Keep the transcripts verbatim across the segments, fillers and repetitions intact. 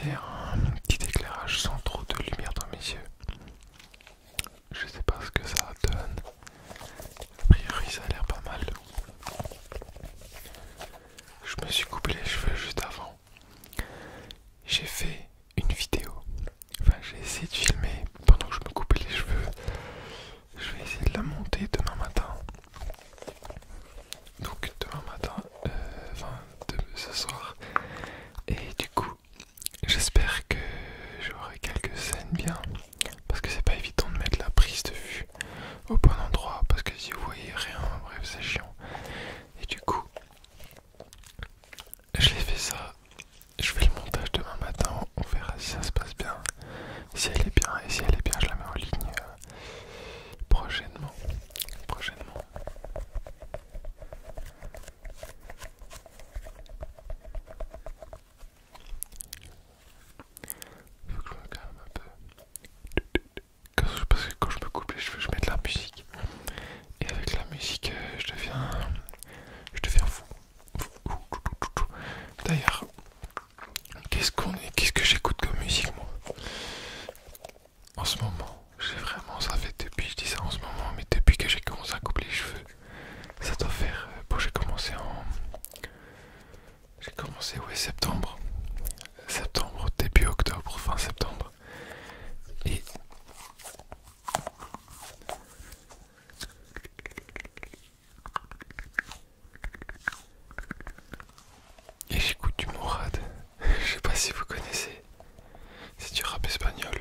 essayer un petit éclairage sans trop de lumière dans mes yeux. Je sais pas ce que ça donne. A priori ça a l'air pas mal. Je me suis coupé les cheveux juste avant. J'ai fait une vidéo. Enfin j'ai essayé de filmer pendant que je me coupais les cheveux. Je vais essayer de la monter demain matin. Donc demain matin, euh, enfin de, ce soir. Et du coup, j'espère que j'aurai quelques scènes bien. Parce que c'est pas évident de mettre la prise de vue au bon endroit. Parce que si vous voyez rien, bref c'est chiant. Et du coup, je l'ai fait ça. Je fais le montage demain matin. On verra si ça se passe bien. Si elle est bien. Et si elle est bien, je la mets en ligne euh, prochainement. Prochainement. Faut que je me calme un peu. Parce que quand je me coupe les cheveux, je mets de la musique. Et avec la musique, euh, je deviens. Je deviens fou. D'ailleurs, qu'est-ce qu'on est, qu'est-ce que j'écoute comme musique moi en ce moment? J'ai vraiment, ça fait depuis, je dis ça en ce moment, mais depuis que j'ai commencé à couper les cheveux, ça doit faire. euh, Bon, j'ai commencé en. J'ai commencé, ouais, septembre. Septembre, début octobre, fin septembre. Et. Et j'écoute du Mourad. Je sais pas si vous connaissez. C'est du rap espagnol.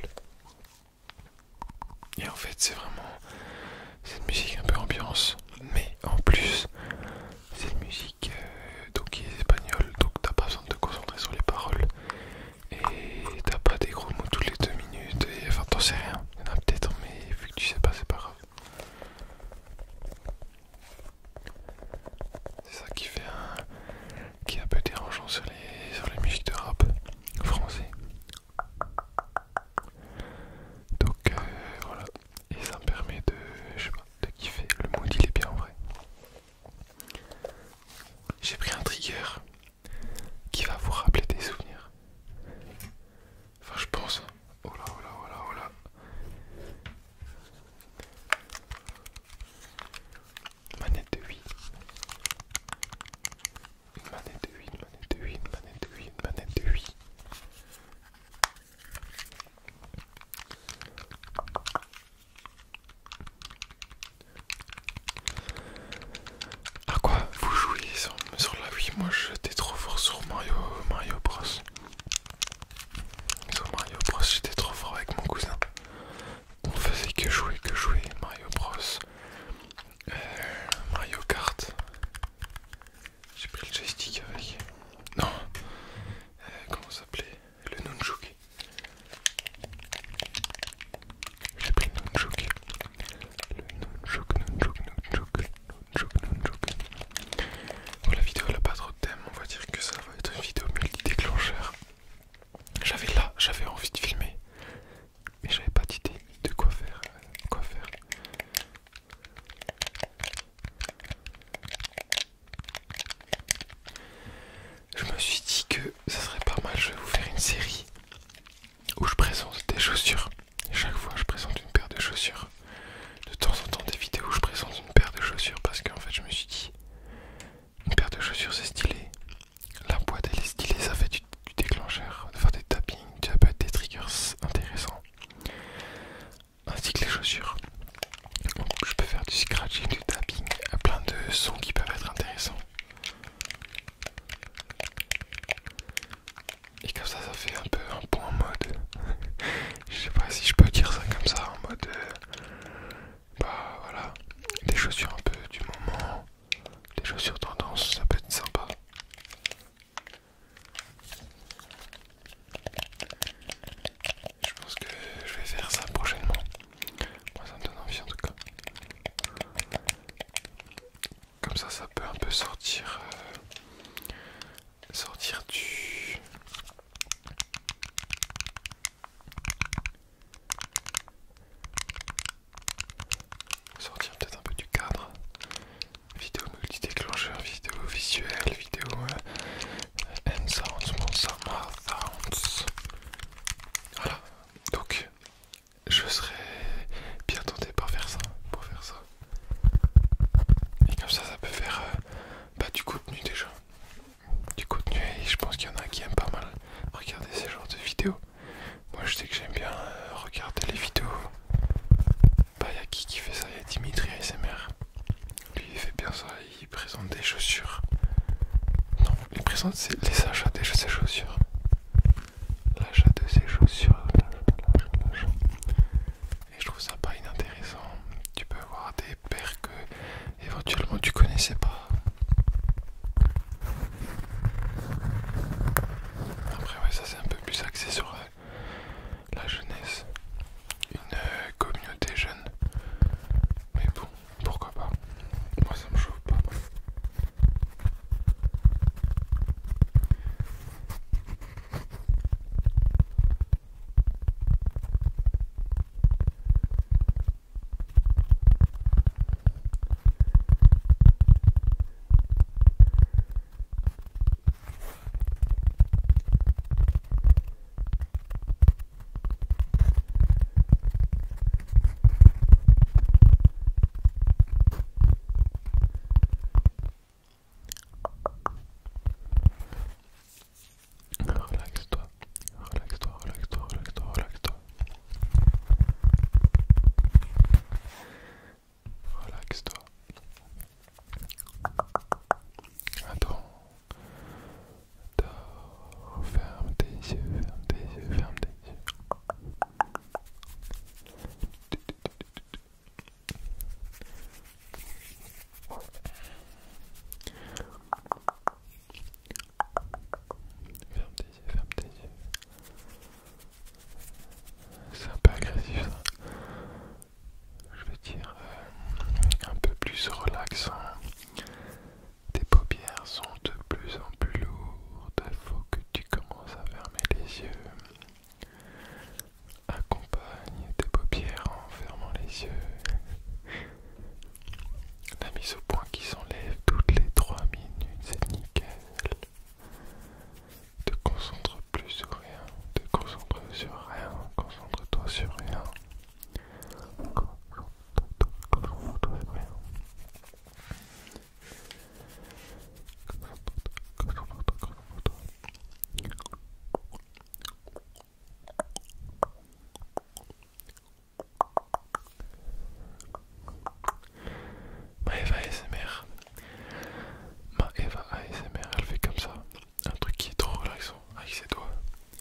Et en fait, c'est vraiment. C'est une musique un peu ambiance. Mais en plus, c'est une musique euh, donc qui est espagnole. Donc t'as pas besoin de te concentrer sur les paroles. Et t'as pas des gros mots toutes les deux minutes. Et enfin, t'en sais rien. Il y en a peut-être, mais vu que tu sais pas, c'est pas grave. C'est ça qui fait un. Qui est un peu dérangeant sur les, sur les musiques de rap français. Donc euh, voilà. Et ça me permet de. Je sais pas, de kiffer. Le mood il est bien en vrai. J'ai pris un trigger qui va vous rappeler des souvenirs. Enfin je pense. Oh là oh là oh là oh là. Manette de Wii. Une manette de Wii, une manette de Wii, une manette de Wii, une manette de Wii. À quoi vous jouez sur, sur la Wii? Moi j'étais trop fort sur Mario, Mario Bros. Sur Mario Bros j'étais trop fort avec mon cousin. On faisait que jouer, que jouer. Mario Bros. Euh, Mario Kart. J'ai pris le joystick avec. Non. Euh, comment ça s'appelait? Le Nunchuk. J'ai pris le Nunchuk. Le Nunchuk, Nunchuk, Nunchuk, Nunchuk, Nunchuk. Bon, la vidéo elle a pas trop de thème. On va dire que ça va être une vidéo multi-déclencheur. J'avais là, j'avais envie de filmer. Mais j'avais pas d'idée de quoi faire. euh, Quoi faire. Je me suis dit que ça serait pas mal, je vais vous faire une série où je présente des chaussures. Chaque fois je présente une paire de chaussures. De temps en temps des vidéos où je présente une paire de chaussures parce qu'en fait je me suis dit une paire de chaussures c'est stylé. La boîte elle est stylée, ça fait du, du déclencheur, de faire des tappings, ça peut être des triggers intéressants. Ainsi que les chaussures. Je peux faire du scratching, du tapping, plein de sons qui peuvent être intéressants. Et comme ça, ça fait un peu un point en mode. Je sais pas si je peux dire ça comme ça, en mode. euh, Bah voilà. Des chaussures un peu du moment. Des chaussures tendance, ça peut être sympa. Je pense que je vais faire ça prochainement. Moi, ça me donne envie en tout cas. Comme ça, ça peut un peu sortir. Euh, sortir du. Sortir peut-être un peu du cadre. Vidéo multi-déclencheur, vidéo visuelle, vidéo euh, and sounds, more sound, sounds. intéressante, c'est les achats de ces chaussures. L'achat de ces chaussures, l'achat, l'achat, l'achat. Et je trouve ça pas inintéressant. Tu peux avoir des paires que éventuellement tu connaissais pas. Après ouais, ça c'est un peu plus axé sur euh, la jeunesse, une euh, communauté jeune. Mais bon, pourquoi pas. Moi ça me chauffe pas. Relaxe-toi, relaxe-toi, relaxe-toi, relaxe-toi, relaxe-toi. Relaxe-toi. Attends. Dors. Ferme tes yeux, ferme tes yeux, ferme tes yeux. Ferme tes yeux, ferme tes yeux. C'est un peu agressif ça. Je vais dire euh, un peu plus relaxant. Tes paupières sont de plus en plus lourdes. Il faut que tu commences à fermer les yeux. Accompagne tes paupières en fermant les yeux. La mise au point qui s'enlève toutes les trois minutes, c'est nickel. Te concentre plus sur rien, te concentre sur rien, concentre-toi sur rien. Concentre-toi, concentre-toi sur rien. Concentre-toi, concentre-toi, concentre-toi. Maëva A S M R. Maëva A S M R, elle fait comme ça. Un truc qui est trop relaxant avec ses doigts.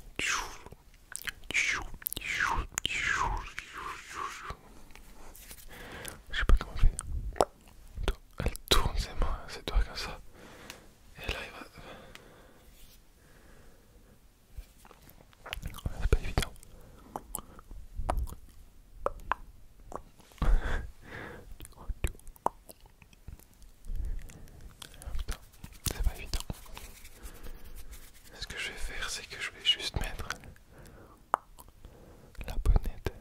Je sais pas comment elle fait. Elle tourne ses mains, ses doigts comme ça. Et elle arrive à... C'est pas évident. Putain, c'est pas évident. Ce que je vais faire, c'est que je vais juste mettre la bonnette.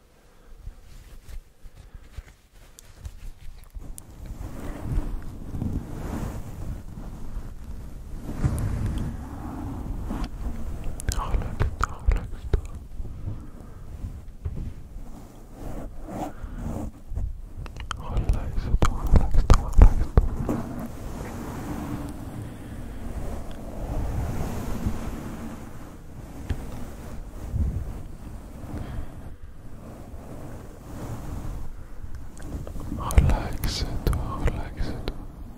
Relaxe-toi, relaxe-toi. Relaxe-toi, relaxe-toi, relaxe-toi. Relaxe-toi, relaxe-toi.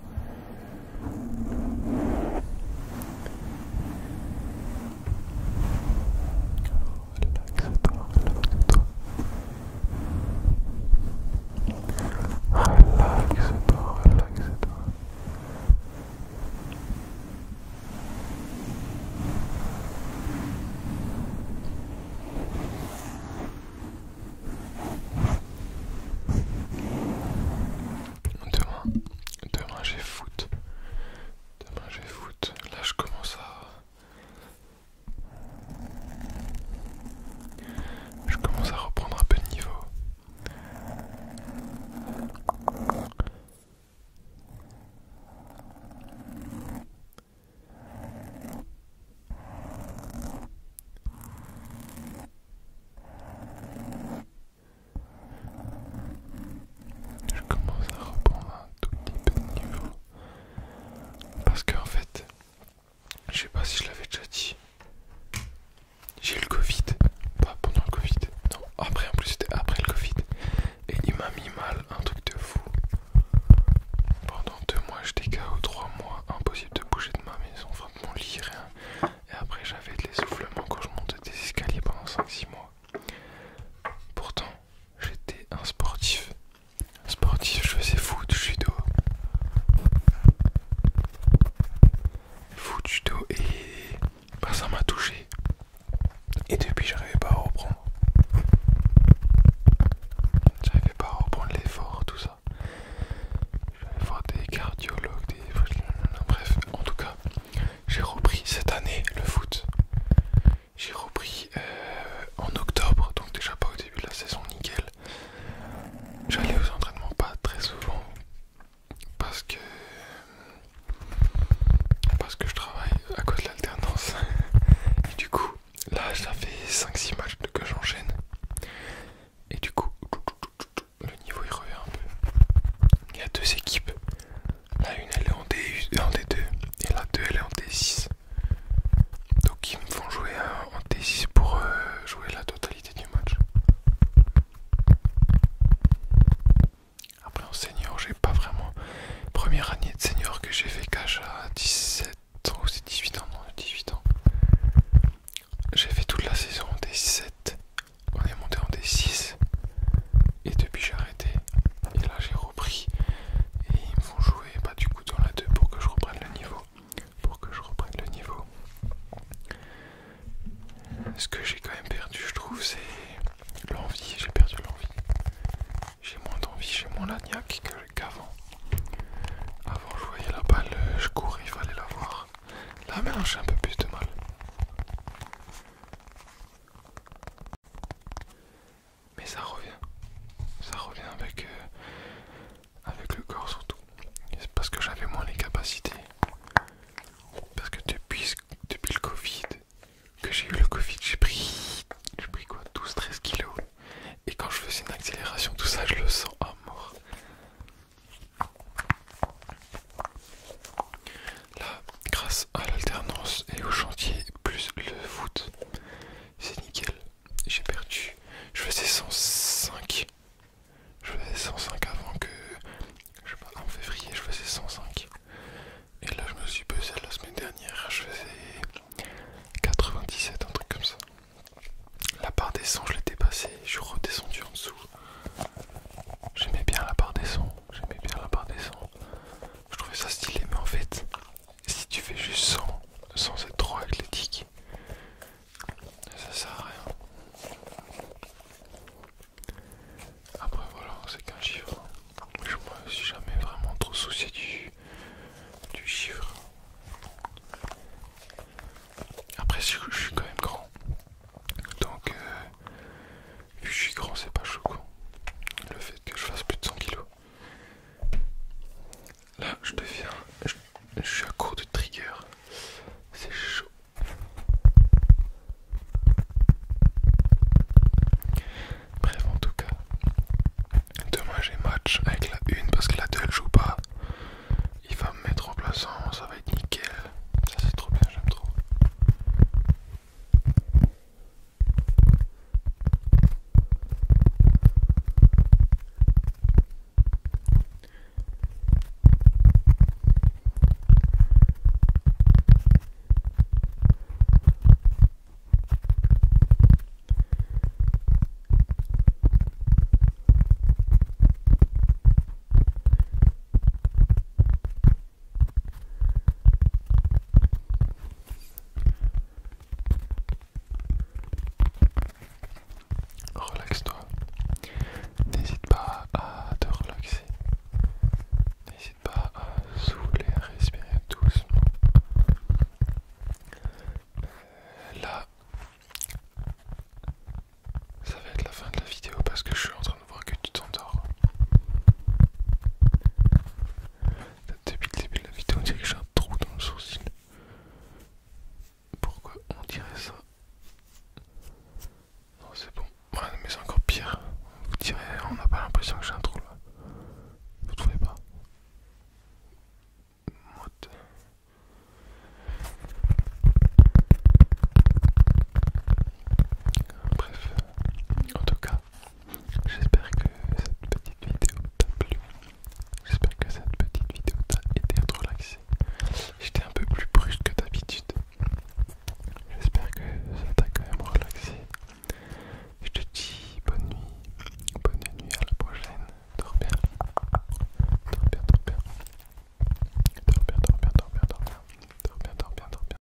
Relaxe-toi, relaxe-toi. Relaxe-toi, relaxe-toi. Demain, demain j'ai foot. Demain j'ai foot. Là je commence à... Je commence à reprendre un peu de niveau. Je commence à reprendre un tout petit peu de niveau. Parce qu'en fait, je sais pas si je l'avais déjà dit, j'ai eu le Covid. Pas pendant le Covid, non. Après, en plus, c'était après le Covid. Et il m'a mis mal, un truc de fou. Pendant deux mois, j'étais K O, trois mois, impossible de bouger de ma maison, enfin de mon lit. ce que j'ai quand même perdu, je trouve, c'est l'envie. J'ai perdu l'envie. J'ai moins d'envie, j'ai moins la niaque que- qu'avant. Avant, je voyais la balle, je courais, il fallait la voir. Là, maintenant, j'ai un peu plus de mal. Mais ça revient. Ça revient avec, euh, avec le corps surtout. C'est parce que j'avais moins les capacités. Parce que depuis, depuis le Covid, que j'ai eu le Covid, j'ai pris, j'ai pris quoi, douze treize kilos. Et quand je faisais une accélération, tout ça, je le sens à mort. Là, grâce à l'alternance et au chantier, plus le foot, c'est nickel. J'ai perdu, je faisais cent cinq. Je faisais cent cinq avant que, je sais pas, en février, je faisais cent cinq. Et là, je me suis pesé la semaine dernière, je faisais quatre-vingt-dix-sept, un truc comme ça. La barre des cent, je l'ai dépassée, je suis redescendu en dessous. J'aimais bien la barre des cent, j'aimais bien la barre des cent. Je trouvais ça stylé, mais en fait, si tu fais juste cent,